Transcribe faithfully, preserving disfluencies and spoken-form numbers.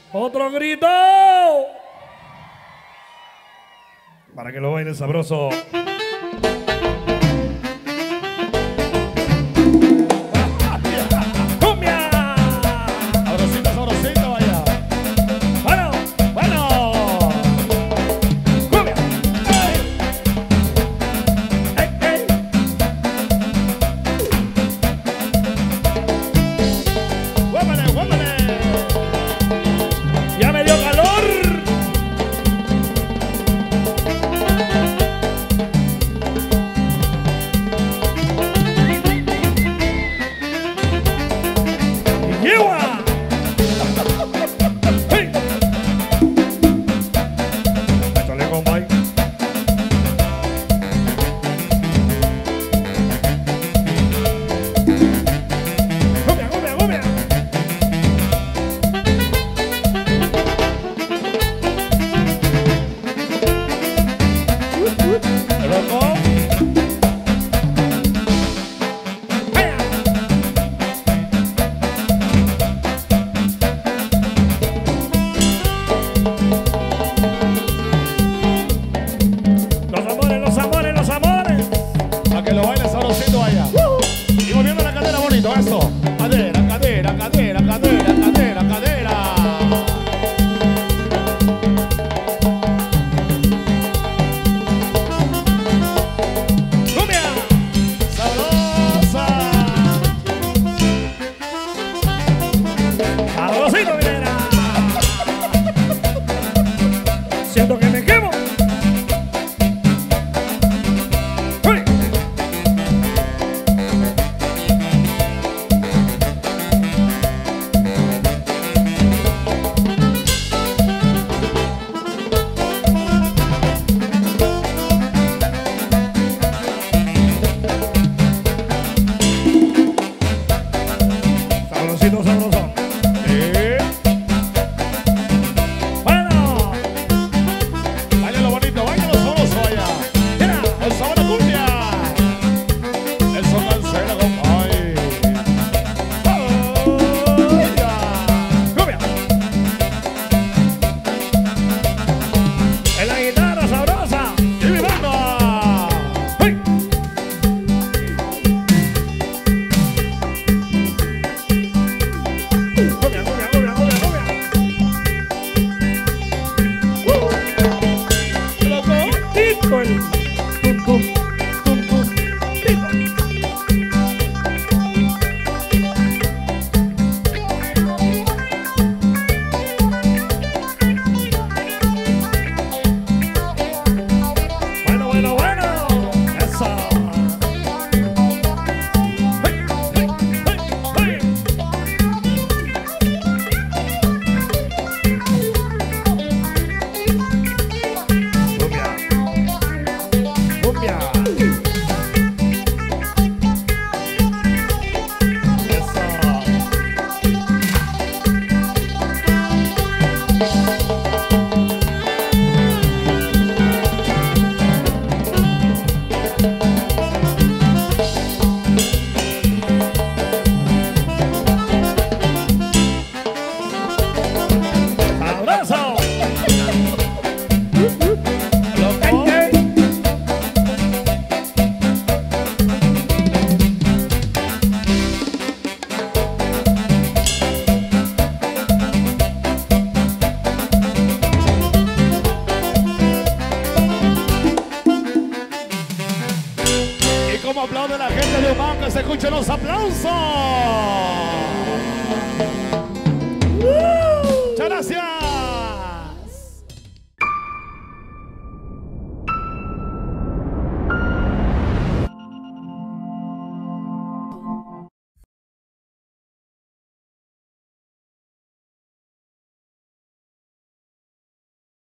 Otro grito. Para que lo baile sabroso. ¡Cumbia! Sabrosito, sabrosito, vaya. Bueno, bueno. ¡Cumbia! ¡Ey! ¡Ey, ey! ¡Huémale, huémale! ¡Ya me dio calor! ¡Lleva! ¡Hey! Échale, compay. ¡Cumbia, cumbia, cumbia! ¡Loco! Los amores, los amores, los amores. Para que lo baile sabrosito, vaya. Y volviendo la cadera, bonito, eso. Cadera, cadera, cadera, cadera, cadera, cadera. ¡Cumbia! ¡Sabrosa! ¡Sabrosito, minera! Siento que me quemo. ¡Uy! Sabrosito, sabroso. Sí. Bueno, Báilalo bonito, báilalo sabroso, vaya. mira. El sabor a cumbia. El son cancela, compay. ¡Ay, ya! ¡Cumbia! En la guitarra sabrosa. ¡Y mi banda! ¡Uy! ¡Cumbia, cumbia, cumbia, cumbia, cumbia! ¡Loco! Tito el tum tum tum tum tito. Bueno, bueno, bueno. Eso. ¡Hey, hey, hey, hey! Cumbia. Cumbia. Eso. ¡Abrazo! ¡Loco! ¡Ey, ey! Y como aplaude la gente de Humán, que se escuchen los aplausos.